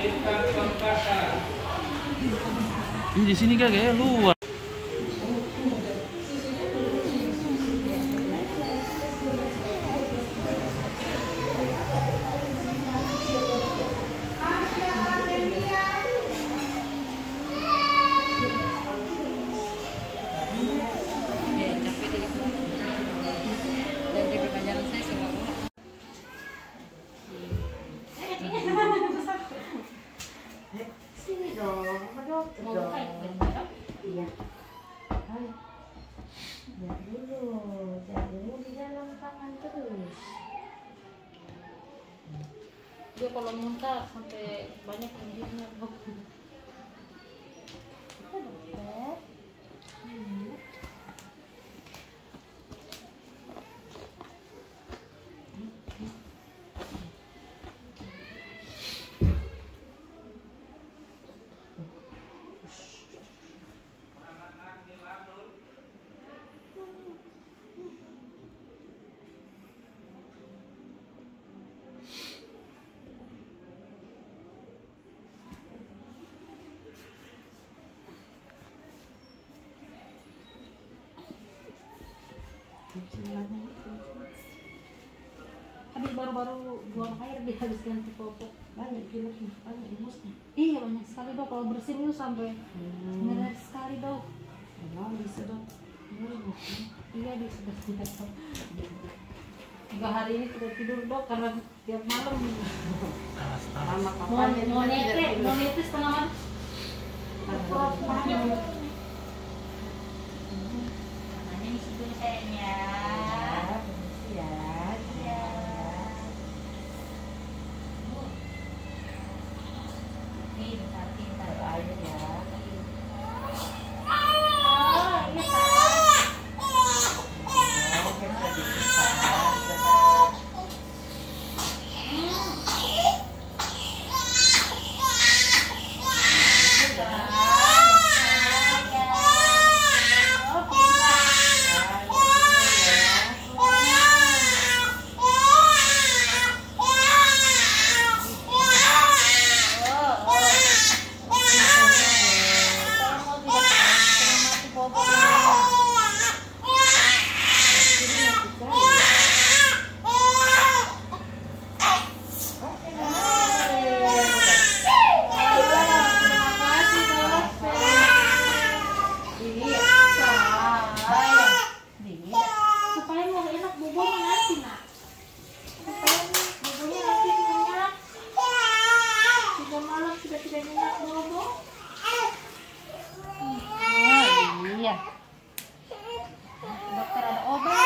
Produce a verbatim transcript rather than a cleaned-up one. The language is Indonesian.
Ini di sini kayak luar. Sini dong, dong. Iya. Lihat dulu, lihat dulu di dalam tangan terus. Dia kalau muntah sampai banyak tingginya. Kita dokter. Hmm. Habis baru-baru buang air dia habis ganti popok. Banyak juga banyak imusnya. Iya banyak sekali dok, kalau bersin itu sampai Hmm. ngeres sekali dok. Memang disedot. Iya di sudah tidak dok. Tiga hari ini tidak tidur dok karena tiap malam Sama mau papanya mau juga tidak nete tidur. mau nete setengah malam. Banyak. Makanya di situ sayangnya. Ya, ya. Nih bentar bentar Air ya. Dokter ada obat.